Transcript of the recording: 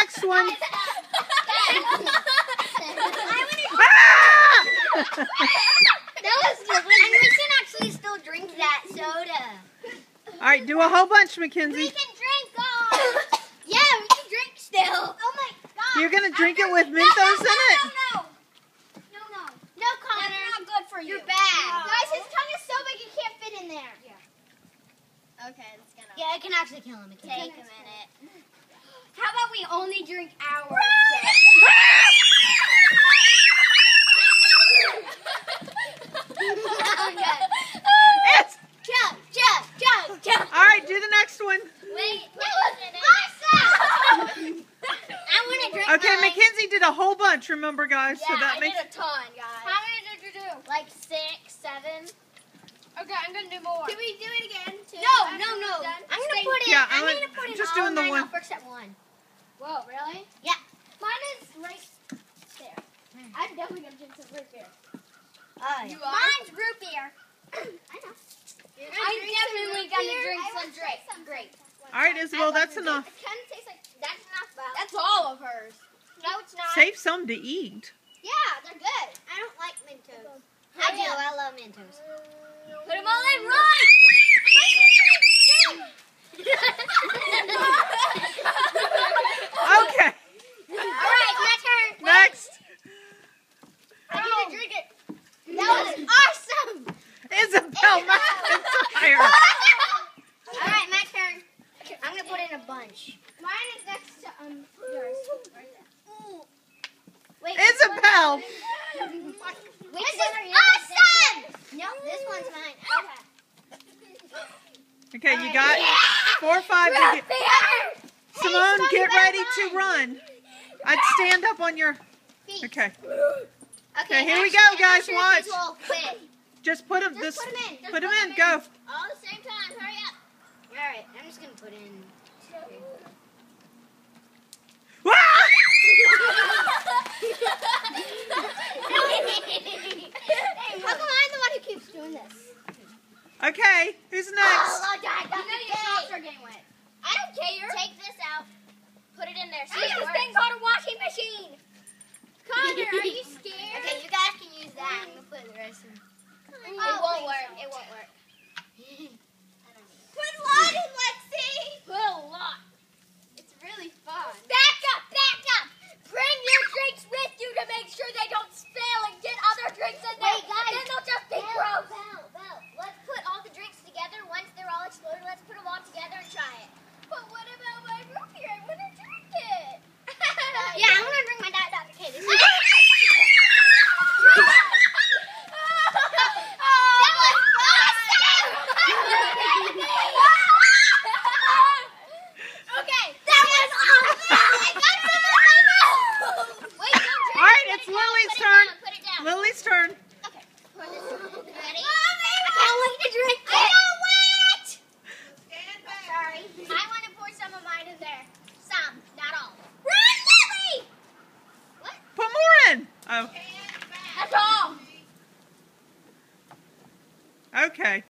next one. And we can actually still drink that soda. All right, do a whole bunch, Mackenzie. We can drink yeah, we can drink still. Oh my God. You're gonna drink it with Mentos in it? No, Connor. That's not good for you. You're bad. Guys, his tongue is so big it can't fit in there. Yeah. Okay, it's gonna. Yeah, it can actually kill him. Take a minute. How about we only drink ours? Chug. All right, do the next one. Wait, awesome! I want to drink Okay, mine. Mackenzie did a whole bunch, remember, guys? Yeah, so that I makes did a ton, guys. How many did you do? Like 6, 7. Okay, I'm gonna do more. Can we do it again? No. I'm gonna put it. Yeah, I'm gonna put it just all doing the mine one. up except one. Whoa, really? Yeah. Mine is right there. I'm definitely gonna drink some root beer. You are? Mine's root beer. I know. I'm definitely gonna drink some grape. All right, Isabel, that's enough. It kind of tastes like that's enough. That's all of hers. No, it's not. Save some to eat. Yeah, they're good. I don't like Mentos. I do. I love Mentos. Put them all in, run! Okay. All right, my turn. Next. I need to drink it. That was awesome. Isabel, my entire. All right, my turn. I'm gonna put in a bunch. Mine is next to yours. Right there. Wait, Isabel. this is awesome. No, this one's mine. Okay. Okay, you got 4 or 5 to get. Simone, get ready to run. I'd stand up on your. Okay. Okay, here we go, guys. Watch. Just put them. Just put 'em in. Put them in. Go. All at the same time. Hurry up. All right, I'm just gonna put in. How come I'm the one who keeps doing this? Okay, who's next? Oh, I don't care. Take this out. Put it in there. See, this thing called a washing machine. Connor, are you scared? Okay, you guys can use that. I'm gonna put the rest in. It won't work. It won't work. Put a lot in, Lexi. Put a lot. It's really fun. Back up. Bring your drinks with you to make sure they don't spill and get other drinks in there. Wait, guys. Then they'll just be gross. Belle. Let's put all the drinks together. Once they're all exploded, let's put them all together and try it. But what about my root beer? I want to drink it. Yeah, I'm going to drink my Diet Dr. K. This is All right, it's Lily's turn. Put it down. Lily's turn.